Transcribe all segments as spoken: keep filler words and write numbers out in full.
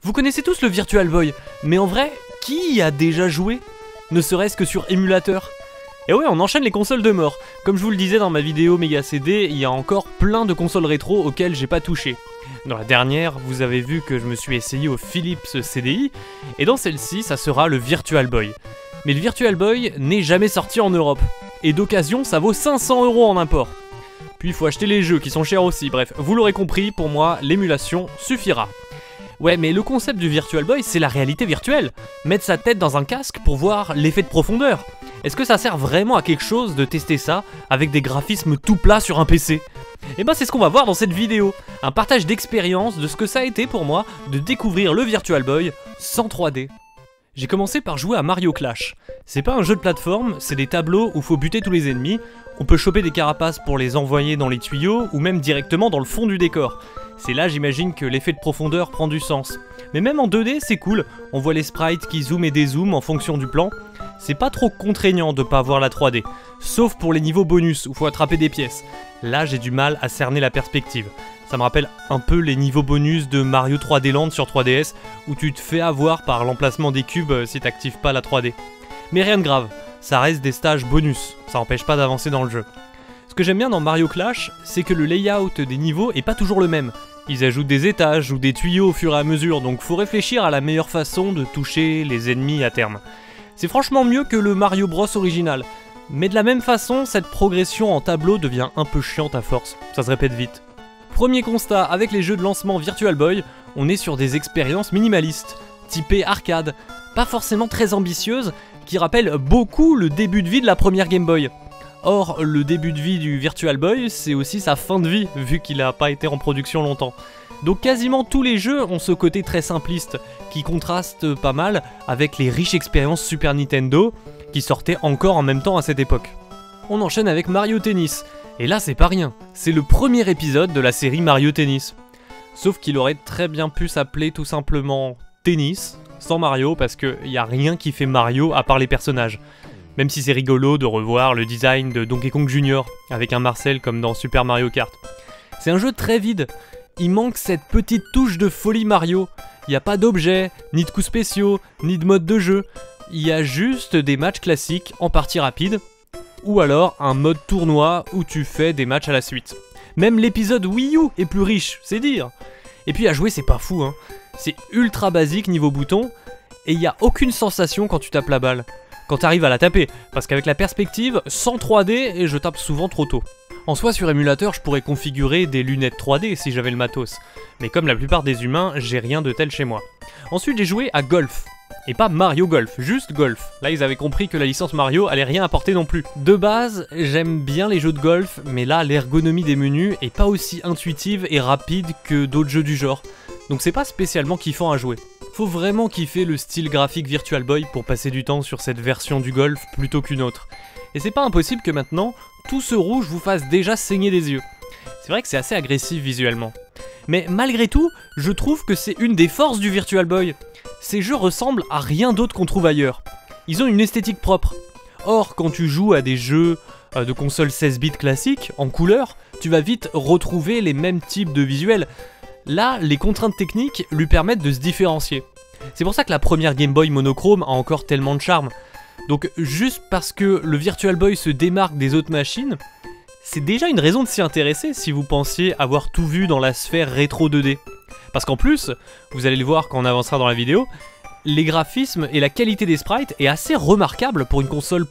Vous connaissez tous le Virtual Boy, mais en vrai, qui y a déjà joué? Ne serait-ce que sur émulateur. Et ouais, on enchaîne les consoles de mort. Comme je vous le disais dans ma vidéo Mega C D, il y a encore plein de consoles rétro auxquelles j'ai pas touché. Dans la dernière, vous avez vu que je me suis essayé au Philips C D I, et dans celle-ci, ça sera le Virtual Boy. Mais le Virtual Boy n'est jamais sorti en Europe, et d'occasion, ça vaut cinq cents euros en import. Puis il faut acheter les jeux qui sont chers aussi, bref, vous l'aurez compris, pour moi, l'émulation suffira. Ouais, mais le concept du Virtual Boy, c'est la réalité virtuelle. Mettre sa tête dans un casque pour voir l'effet de profondeur. Est-ce que ça sert vraiment à quelque chose de tester ça avec des graphismes tout plats sur un P C? Et ben c'est ce qu'on va voir dans cette vidéo. Un partage d'expérience de ce que ça a été pour moi de découvrir le Virtual Boy sans trois D. J'ai commencé par jouer à Mario Clash. C'est pas un jeu de plateforme, c'est des tableaux où faut buter tous les ennemis. On peut choper des carapaces pour les envoyer dans les tuyaux ou même directement dans le fond du décor. C'est là, j'imagine, que l'effet de profondeur prend du sens. Mais même en deux D, c'est cool. On voit les sprites qui zooment et dézooment en fonction du plan. C'est pas trop contraignant de pas voir la trois D. Sauf pour les niveaux bonus où faut attraper des pièces. Là, j'ai du mal à cerner la perspective. Ça me rappelle un peu les niveaux bonus de Mario trois D Land sur trois D S, où tu te fais avoir par l'emplacement des cubes si t'actives pas la trois D. Mais rien de grave, ça reste des stages bonus, ça empêche pas d'avancer dans le jeu. Ce que j'aime bien dans Mario Clash, c'est que le layout des niveaux est pas toujours le même. Ils ajoutent des étages ou des tuyaux au fur et à mesure, donc faut réfléchir à la meilleure façon de toucher les ennemis à terme. C'est franchement mieux que le Mario Bros original, mais de la même façon, cette progression en tableau devient un peu chiante à force, ça se répète vite. Premier constat, avec les jeux de lancement Virtual Boy, on est sur des expériences minimalistes, typées arcade, pas forcément très ambitieuses, qui rappellent beaucoup le début de vie de la première Game Boy. Or, le début de vie du Virtual Boy, c'est aussi sa fin de vie, vu qu'il n'a pas été en production longtemps. Donc quasiment tous les jeux ont ce côté très simpliste, qui contraste pas mal avec les riches expériences Super Nintendo, qui sortaient encore en même temps à cette époque. On enchaîne avec Mario Tennis, et là c'est pas rien, c'est le premier épisode de la série Mario Tennis. Sauf qu'il aurait très bien pu s'appeler tout simplement Tennis, sans Mario, parce qu'il n'y a rien qui fait Mario à part les personnages. Même si c'est rigolo de revoir le design de Donkey Kong Junior avec un Marcel comme dans Super Mario Kart. C'est un jeu très vide, il manque cette petite touche de folie Mario. Il n'y a pas d'objets, ni de coups spéciaux, ni de mode de jeu. Il y a juste des matchs classiques en partie rapide, ou alors un mode tournoi où tu fais des matchs à la suite. Même l'épisode Wii U est plus riche, c'est dire. Et puis à jouer c'est pas fou, hein. C'est ultra basique niveau bouton, et il n'y a aucune sensation quand tu tapes la balle. Quand tu arrives à la taper, parce qu'avec la perspective, sans trois D, et je tape souvent trop tôt. En soi, sur émulateur, je pourrais configurer des lunettes trois D si j'avais le matos, mais comme la plupart des humains, j'ai rien de tel chez moi. Ensuite, j'ai joué à Golf, et pas Mario Golf, juste Golf. Là, ils avaient compris que la licence Mario allait rien apporter non plus. De base, j'aime bien les jeux de golf, mais là, l'ergonomie des menus est pas aussi intuitive et rapide que d'autres jeux du genre, donc c'est pas spécialement kiffant à jouer. Faut vraiment kiffer le style graphique Virtual Boy pour passer du temps sur cette version du golf plutôt qu'une autre. Et c'est pas impossible que maintenant, tout ce rouge vous fasse déjà saigner des yeux. C'est vrai que c'est assez agressif visuellement. Mais malgré tout, je trouve que c'est une des forces du Virtual Boy. Ces jeux ressemblent à rien d'autre qu'on trouve ailleurs. Ils ont une esthétique propre. Or, quand tu joues à des jeux de console seize bits classiques, en couleur, tu vas vite retrouver les mêmes types de visuels. Là, les contraintes techniques lui permettent de se différencier. C'est pour ça que la première Game Boy monochrome a encore tellement de charme. Donc juste parce que le Virtual Boy se démarque des autres machines, c'est déjà une raison de s'y intéresser si vous pensiez avoir tout vu dans la sphère rétro deux D. Parce qu'en plus, vous allez le voir quand on avancera dans la vidéo, les graphismes et la qualité des sprites est assez remarquable pour une console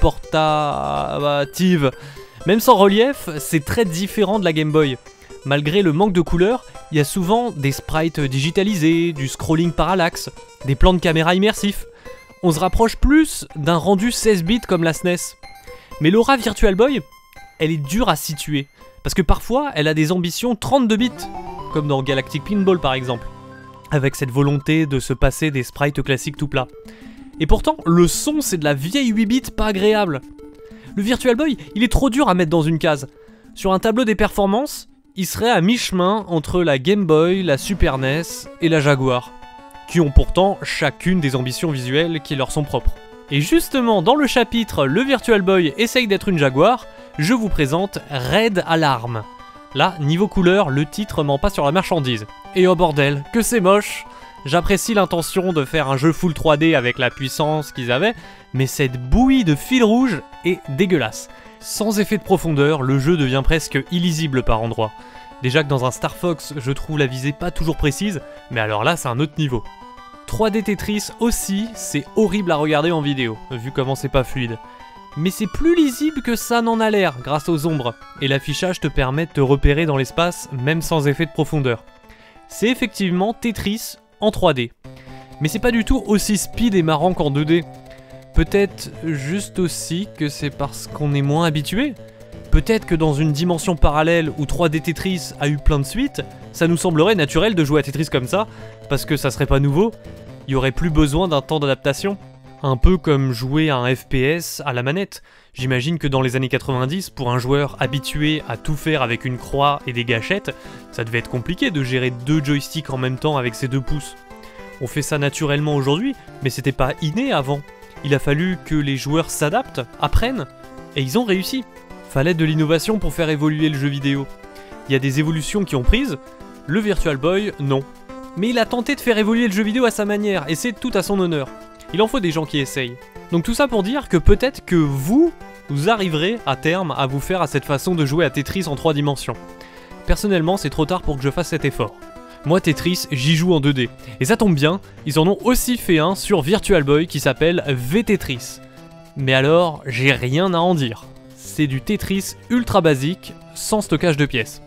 portative. Même sans relief, c'est très différent de la Game Boy. Malgré le manque de couleurs, il y a souvent des sprites digitalisés, du scrolling parallaxe, des plans de caméra immersifs. On se rapproche plus d'un rendu seize bits comme la S N E S. Mais l'aura Virtual Boy, elle est dure à situer, parce que parfois elle a des ambitions trente-deux bits, comme dans Galactic Pinball par exemple, avec cette volonté de se passer des sprites classiques tout plats. Et pourtant, le son c'est de la vieille huit bits pas agréable. Le Virtual Boy, il est trop dur à mettre dans une case. Sur un tableau des performances, il serait à mi-chemin entre la Game Boy, la Super N E S et la Jaguar, qui ont pourtant chacune des ambitions visuelles qui leur sont propres. Et justement, dans le chapitre « Le Virtual Boy essaye d'être une Jaguar », je vous présente Red Alarm. Là, niveau couleur, le titre ment pas sur la marchandise. Et oh bordel, que c'est moche! J'apprécie l'intention de faire un jeu full trois D avec la puissance qu'ils avaient, mais cette bouillie de fil rouge est dégueulasse. Sans effet de profondeur, le jeu devient presque illisible par endroits. Déjà que dans un Star Fox, je trouve la visée pas toujours précise, mais alors là c'est un autre niveau. trois D Tetris aussi, c'est horrible à regarder en vidéo, vu comment c'est pas fluide. Mais c'est plus lisible que ça n'en a l'air, grâce aux ombres, et l'affichage te permet de te repérer dans l'espace, même sans effet de profondeur. C'est effectivement Tetris en trois D. Mais c'est pas du tout aussi speed et marrant qu'en deux D. Peut-être juste aussi que c'est parce qu'on est moins habitué. Peut-être que dans une dimension parallèle où trois D Tetris a eu plein de suites, ça nous semblerait naturel de jouer à Tetris comme ça, parce que ça serait pas nouveau, il y aurait plus besoin d'un temps d'adaptation. Un peu comme jouer à un F P S à la manette. J'imagine que dans les années quatre-vingt-dix, pour un joueur habitué à tout faire avec une croix et des gâchettes, ça devait être compliqué de gérer deux joysticks en même temps avec ses deux pouces. On fait ça naturellement aujourd'hui, mais c'était pas inné avant. Il a fallu que les joueurs s'adaptent, apprennent, et ils ont réussi. Fallait de l'innovation pour faire évoluer le jeu vidéo. Il y a des évolutions qui ont prise, le Virtual Boy, non. Mais il a tenté de faire évoluer le jeu vidéo à sa manière, et c'est tout à son honneur. Il en faut des gens qui essayent. Donc tout ça pour dire que peut-être que vous, vous arriverez à terme à vous faire à cette façon de jouer à Tetris en trois dimensions. Personnellement, c'est trop tard pour que je fasse cet effort. Moi Tetris, j'y joue en deux D. Et ça tombe bien, ils en ont aussi fait un sur Virtual Boy qui s'appelle V-Tetris. Mais alors, j'ai rien à en dire. C'est du Tetris ultra basique, sans stockage de pièces.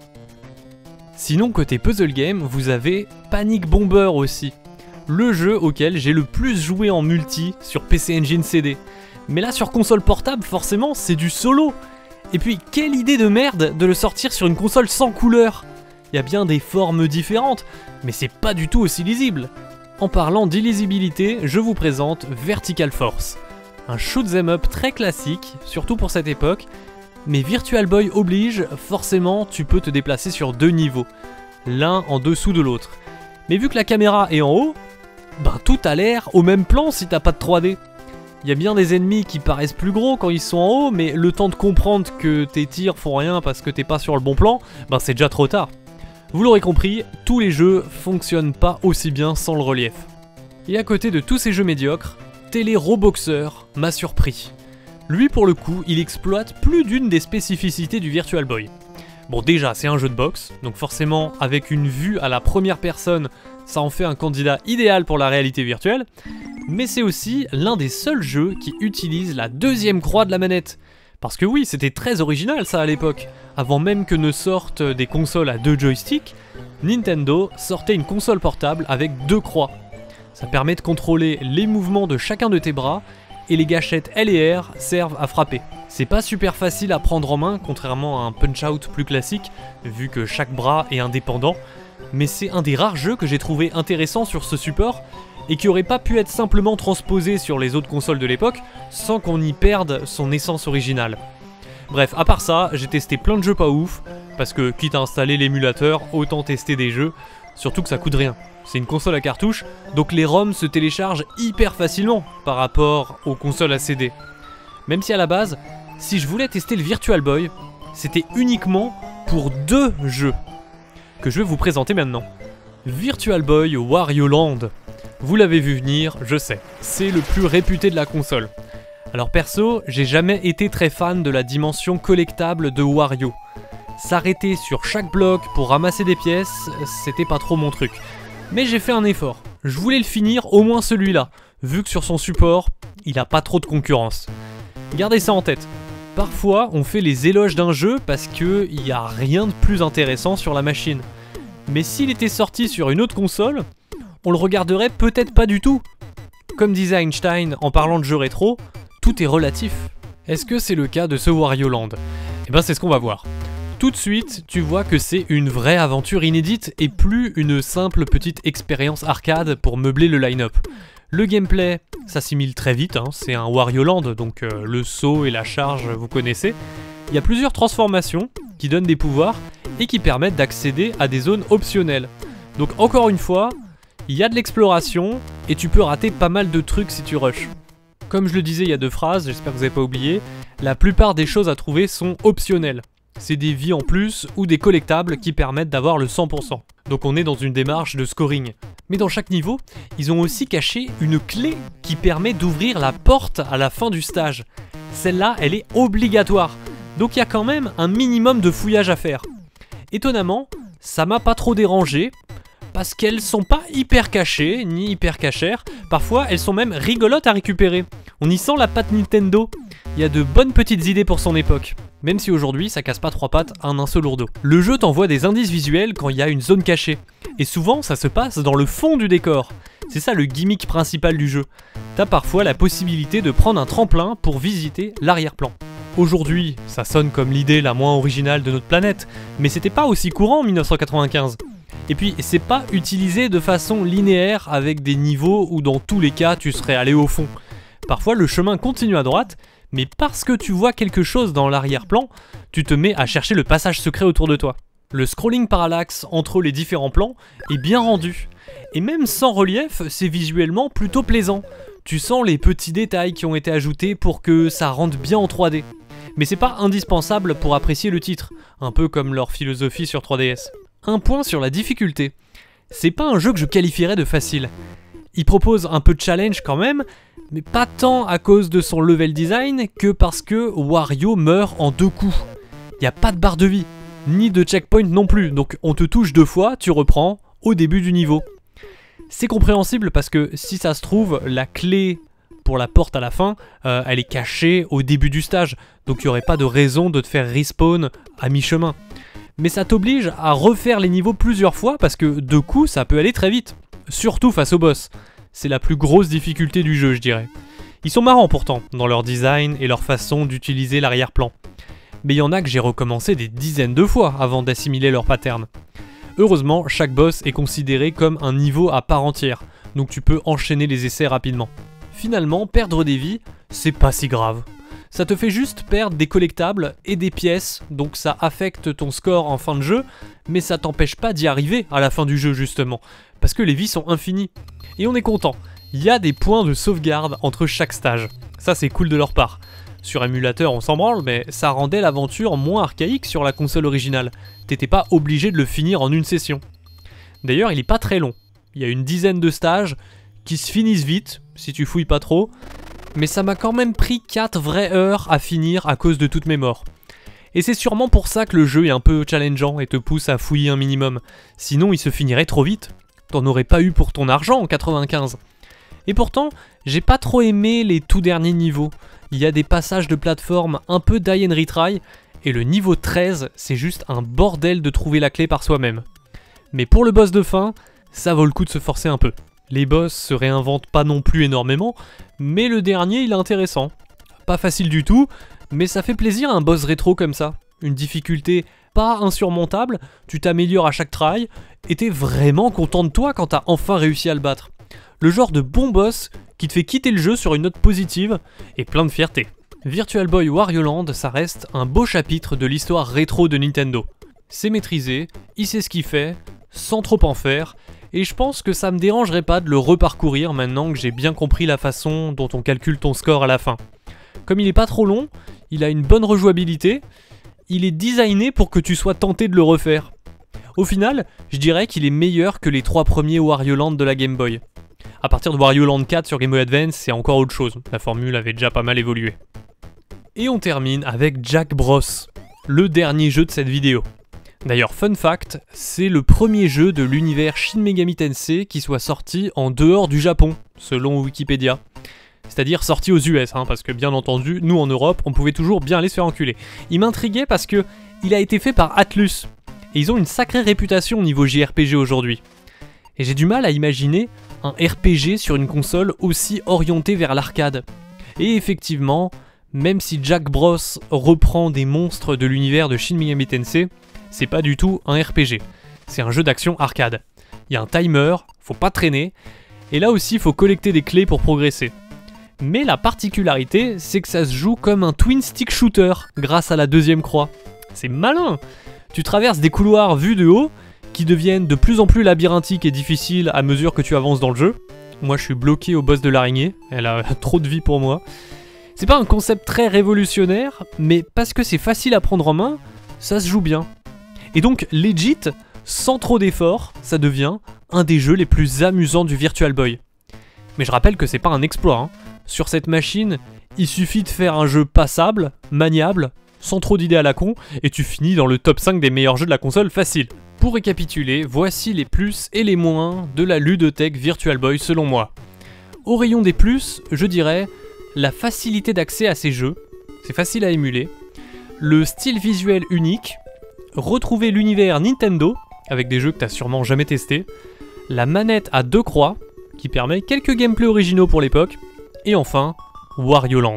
Sinon, côté puzzle game, vous avez Panic Bomber aussi. Le jeu auquel j'ai le plus joué en multi sur P C Engine C D. Mais là, sur console portable, forcément, c'est du solo. Et puis, quelle idée de merde de le sortir sur une console sans couleur. Il y a bien des formes différentes, mais c'est pas du tout aussi lisible. En parlant d'illisibilité, je vous présente Vertical Force. Un shoot'em up très classique, surtout pour cette époque, mais Virtual Boy oblige, forcément tu peux te déplacer sur deux niveaux, l'un en dessous de l'autre. Mais vu que la caméra est en haut, ben tout a l'air au même plan si t'as pas de trois D. Il y a bien des ennemis qui paraissent plus gros quand ils sont en haut, mais le temps de comprendre que tes tirs font rien parce que t'es pas sur le bon plan, ben c'est déjà trop tard. Vous l'aurez compris, tous les jeux fonctionnent pas aussi bien sans le relief. Et à côté de tous ces jeux médiocres, Télé Roboxer m'a surpris. Lui pour le coup, il exploite plus d'une des spécificités du Virtual Boy. Bon déjà, c'est un jeu de boxe, donc forcément avec une vue à la première personne, ça en fait un candidat idéal pour la réalité virtuelle, mais c'est aussi l'un des seuls jeux qui utilise la deuxième croix de la manette. Parce que oui, c'était très original ça à l'époque. Avant même que ne sortent des consoles à deux joysticks, Nintendo sortait une console portable avec deux croix. Ça permet de contrôler les mouvements de chacun de tes bras, et les gâchettes L et R servent à frapper. C'est pas super facile à prendre en main, contrairement à un Punch-Out plus classique, vu que chaque bras est indépendant, mais c'est un des rares jeux que j'ai trouvé intéressant sur ce support, et qui aurait pas pu être simplement transposé sur les autres consoles de l'époque, sans qu'on y perde son essence originale. Bref, à part ça, j'ai testé plein de jeux pas ouf, parce que quitte à installer l'émulateur, autant tester des jeux, surtout que ça coûte rien. C'est une console à cartouche, donc les ROM se téléchargent hyper facilement par rapport aux consoles à C D. Même si à la base, si je voulais tester le Virtual Boy, c'était uniquement pour deux jeux, que je vais vous présenter maintenant. Virtual Boy Wario Land. Vous l'avez vu venir, je sais, c'est le plus réputé de la console. Alors perso, j'ai jamais été très fan de la dimension collectable de Wario. S'arrêter sur chaque bloc pour ramasser des pièces, c'était pas trop mon truc. Mais j'ai fait un effort. Je voulais le finir, au moins celui-là, vu que sur son support, il a pas trop de concurrence. Gardez ça en tête. Parfois, on fait les éloges d'un jeu parce qu'il n'y a rien de plus intéressant sur la machine. Mais s'il était sorti sur une autre console, on le regarderait peut-être pas du tout. Comme disait Einstein en parlant de jeux rétro, tout est relatif. Est-ce que c'est le cas de ce Wario Land? Eh ben c'est ce qu'on va voir. Tout de suite, tu vois que c'est une vraie aventure inédite et plus une simple petite expérience arcade pour meubler le line-up. Le gameplay s'assimile très vite, hein, c'est un Wario Land, donc euh, le saut et la charge, vous connaissez. Il y a plusieurs transformations qui donnent des pouvoirs et qui permettent d'accéder à des zones optionnelles. Donc encore une fois, il y a de l'exploration et tu peux rater pas mal de trucs si tu rushes. Comme je le disais il y a deux phrases, j'espère que vous n'avez pas oublié, la plupart des choses à trouver sont optionnelles. C'est des vies en plus ou des collectables qui permettent d'avoir le cent pour cent. Donc on est dans une démarche de scoring. Mais dans chaque niveau, ils ont aussi caché une clé qui permet d'ouvrir la porte à la fin du stage. Celle-là, elle est obligatoire. Donc il y a quand même un minimum de fouillage à faire. Étonnamment, ça m'a pas trop dérangé, parce qu'elles sont pas hyper cachées, ni hyper cachères. Parfois, elles sont même rigolotes à récupérer. On y sent la patte Nintendo. Il y a de bonnes petites idées pour son époque. Même si aujourd'hui, ça casse pas trois pattes à un seul lourdeau. Le jeu t'envoie des indices visuels quand il y a une zone cachée. Et souvent, ça se passe dans le fond du décor. C'est ça le gimmick principal du jeu. T'as parfois la possibilité de prendre un tremplin pour visiter l'arrière-plan. Aujourd'hui, ça sonne comme l'idée la moins originale de notre planète, mais c'était pas aussi courant en mille neuf cent quatre-vingt-quinze. Et puis, c'est pas utilisé de façon linéaire avec des niveaux où dans tous les cas tu serais allé au fond. Parfois, le chemin continue à droite, mais parce que tu vois quelque chose dans l'arrière-plan, tu te mets à chercher le passage secret autour de toi. Le scrolling parallaxe entre les différents plans est bien rendu. Et même sans relief, c'est visuellement plutôt plaisant. Tu sens les petits détails qui ont été ajoutés pour que ça rentre bien en trois D. Mais c'est pas indispensable pour apprécier le titre, un peu comme leur philosophie sur trois D S. Un point sur la difficulté. C'est pas un jeu que je qualifierais de facile. Il propose un peu de challenge quand même, mais pas tant à cause de son level design que parce que Wario meurt en deux coups. Y a pas de barre de vie, ni de checkpoint non plus, donc on te touche deux fois, tu reprends au début du niveau. C'est compréhensible parce que si ça se trouve, la clé pour la porte à la fin, euh, elle est cachée au début du stage, donc il n'y aurait pas de raison de te faire respawn à mi-chemin. Mais ça t'oblige à refaire les niveaux plusieurs fois parce que deux coups ça peut aller très vite, surtout face au boss. C'est la plus grosse difficulté du jeu, je dirais. Ils sont marrants pourtant, dans leur design et leur façon d'utiliser l'arrière-plan. Mais il y en a que j'ai recommencé des dizaines de fois avant d'assimiler leur pattern. Heureusement, chaque boss est considéré comme un niveau à part entière, donc tu peux enchaîner les essais rapidement. Finalement, perdre des vies, c'est pas si grave. Ça te fait juste perdre des collectables et des pièces, donc ça affecte ton score en fin de jeu, mais ça t'empêche pas d'y arriver à la fin du jeu justement, parce que les vies sont infinies. Et on est content, il y a des points de sauvegarde entre chaque stage. Ça c'est cool de leur part. Sur émulateur on s'en branle, mais ça rendait l'aventure moins archaïque sur la console originale. T'étais pas obligé de le finir en une session. D'ailleurs il est pas très long, il y a une dizaine de stages qui se finissent vite, si tu fouilles pas trop, mais ça m'a quand même pris quatre vraies heures à finir à cause de toutes mes morts. Et c'est sûrement pour ça que le jeu est un peu challengeant et te pousse à fouiller un minimum. Sinon il se finirait trop vite, t'en aurais pas eu pour ton argent en quatre-vingt-quinze. Et pourtant, j'ai pas trop aimé les tout derniers niveaux. Il y a des passages de plateforme un peu die and retry, et le niveau treize, c'est juste un bordel de trouver la clé par soi-même. Mais pour le boss de fin, ça vaut le coup de se forcer un peu. Les boss se réinventent pas non plus énormément, mais le dernier il est intéressant. Pas facile du tout, mais ça fait plaisir un boss rétro comme ça. Une difficulté pas insurmontable, tu t'améliores à chaque try, et t'es vraiment content de toi quand t'as enfin réussi à le battre. Le genre de bon boss qui te fait quitter le jeu sur une note positive et plein de fierté. Virtual Boy Wario Land, ça reste un beau chapitre de l'histoire rétro de Nintendo. C'est maîtrisé, il sait ce qu'il fait, sans trop en faire, et je pense que ça me dérangerait pas de le reparcourir maintenant que j'ai bien compris la façon dont on calcule ton score à la fin. Comme il est pas trop long, il a une bonne rejouabilité, il est designé pour que tu sois tenté de le refaire. Au final, je dirais qu'il est meilleur que les trois premiers Wario Land de la Game Boy. À partir de Wario Land quatre sur Game Boy Advance, c'est encore autre chose, la formule avait déjà pas mal évolué. Et on termine avec Jack Bros, le dernier jeu de cette vidéo. D'ailleurs, fun fact, c'est le premier jeu de l'univers Shin Megami Tensei qui soit sorti en dehors du Japon, selon Wikipédia. C'est-à-dire sorti aux U S, hein, parce que bien entendu, nous en Europe, on pouvait toujours bien aller se faire enculer. Il m'intriguait parce que il a été fait par Atlus, et ils ont une sacrée réputation au niveau J R P G aujourd'hui. Et j'ai du mal à imaginer un R P G sur une console aussi orientée vers l'arcade. Et effectivement, même si Jack Bros reprend des monstres de l'univers de Shin Megami Tensei, c'est pas du tout un R P G, c'est un jeu d'action arcade. Il y a un timer, faut pas traîner, et là aussi il faut collecter des clés pour progresser. Mais la particularité, c'est que ça se joue comme un twin stick shooter, grâce à la deuxième croix. C'est malin! Tu traverses des couloirs vus de haut, qui deviennent de plus en plus labyrinthiques et difficiles à mesure que tu avances dans le jeu. Moi je suis bloqué au boss de l'araignée, elle a trop de vie pour moi. C'est pas un concept très révolutionnaire, mais parce que c'est facile à prendre en main, ça se joue bien. Et donc legit, sans trop d'efforts, ça devient un des jeux les plus amusants du Virtual Boy. Mais je rappelle que c'est pas un exploit, hein. Sur cette machine, il suffit de faire un jeu passable, maniable, sans trop d'idées à la con, et tu finis dans le top cinq des meilleurs jeux de la console facile. Pour récapituler, voici les plus et les moins de la ludothèque Virtual Boy selon moi. Au rayon des plus, je dirais la facilité d'accès à ces jeux, c'est facile à émuler, le style visuel unique, retrouver l'univers Nintendo, avec des jeux que t'as sûrement jamais testés, la manette à deux croix, qui permet quelques gameplays originaux pour l'époque, et enfin, Wario Land.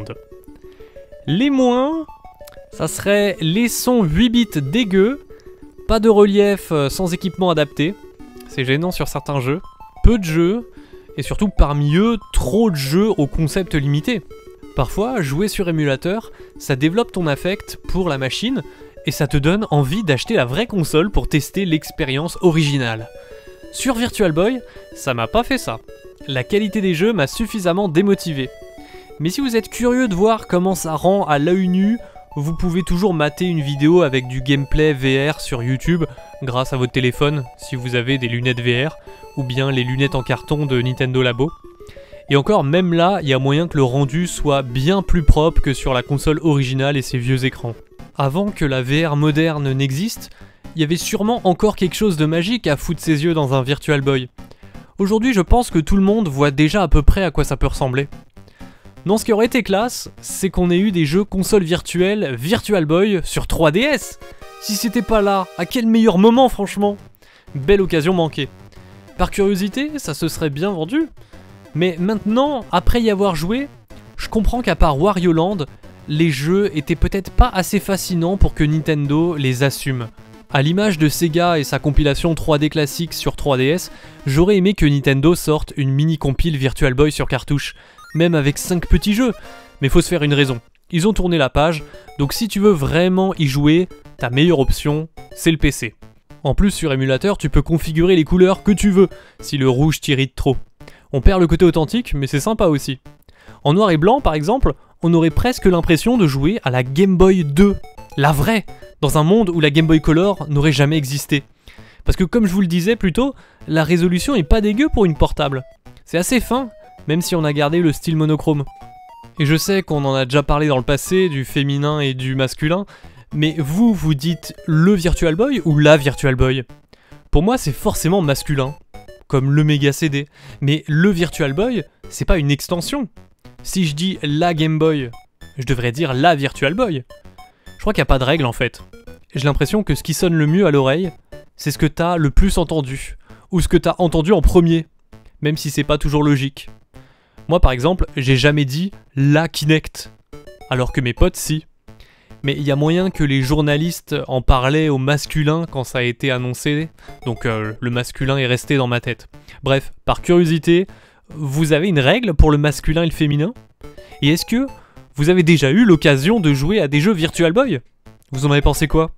Les moins, ça serait les sons huit bits dégueux, pas de relief sans équipement adapté, c'est gênant sur certains jeux, peu de jeux, et surtout parmi eux, trop de jeux au concept limité. Parfois, jouer sur émulateur, ça développe ton affect pour la machine, et ça te donne envie d'acheter la vraie console pour tester l'expérience originale. Sur Virtual Boy, ça m'a pas fait ça. La qualité des jeux m'a suffisamment démotivé. Mais si vous êtes curieux de voir comment ça rend à l'œil nu, vous pouvez toujours mater une vidéo avec du gameplay V R sur YouTube grâce à votre téléphone si vous avez des lunettes V R ou bien les lunettes en carton de Nintendo Labo. Et encore, même là, il y a moyen que le rendu soit bien plus propre que sur la console originale et ses vieux écrans. Avant que la V R moderne n'existe, il y avait sûrement encore quelque chose de magique à foutre ses yeux dans un Virtual Boy. Aujourd'hui, je pense que tout le monde voit déjà à peu près à quoi ça peut ressembler. Non, ce qui aurait été classe, c'est qu'on ait eu des jeux consoles virtuelles Virtual Boy sur trois D S. Si c'était pas là, à quel meilleur moment franchement. Belle occasion manquée. Par curiosité, ça se serait bien vendu. Mais maintenant, après y avoir joué, je comprends qu'à part Wario Land, les jeux étaient peut-être pas assez fascinants pour que Nintendo les assume. À l'image de Sega et sa compilation trois D classique sur trois D S, j'aurais aimé que Nintendo sorte une mini compile Virtual Boy sur cartouche, même avec cinq petits jeux, mais faut se faire une raison. Ils ont tourné la page, donc si tu veux vraiment y jouer, ta meilleure option, c'est le P C. En plus, sur émulateur, tu peux configurer les couleurs que tu veux, si le rouge t'irrite trop. On perd le côté authentique, mais c'est sympa aussi. En noir et blanc, par exemple, on aurait presque l'impression de jouer à la Game Boy deux, la vraie, dans un monde où la Game Boy Color n'aurait jamais existé. Parce que comme je vous le disais plus tôt, la résolution est pas dégueu pour une portable. C'est assez fin, même si on a gardé le style monochrome. Et je sais qu'on en a déjà parlé dans le passé, du féminin et du masculin, mais vous, vous dites le Virtual Boy ou la Virtual Boy? Pour moi, c'est forcément masculin, comme le Mega C D. Mais le Virtual Boy, c'est pas une extension. Si je dis la Game Boy, je devrais dire la Virtual Boy. Je crois qu'il n'y a pas de règle en fait. J'ai l'impression que ce qui sonne le mieux à l'oreille, c'est ce que t'as le plus entendu, ou ce que t'as entendu en premier, même si c'est pas toujours logique. Moi par exemple, j'ai jamais dit la Kinect, alors que mes potes si. Mais il y a moyen que les journalistes en parlaient au masculin quand ça a été annoncé, donc euh, le masculin est resté dans ma tête. Bref, par curiosité, vous avez une règle pour le masculin et le féminin? Et est-ce que vous avez déjà eu l'occasion de jouer à des jeux Virtual Boy? Vous en avez pensé quoi?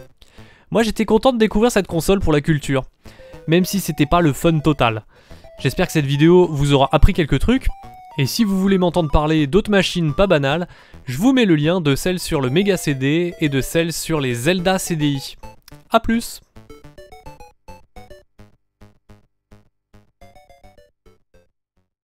Moi j'étais content de découvrir cette console pour la culture, même si c'était pas le fun total. J'espère que cette vidéo vous aura appris quelques trucs, et si vous voulez m'entendre parler d'autres machines pas banales, je vous mets le lien de celle sur le Mega C D et de celle sur les Zelda C D I. A plus!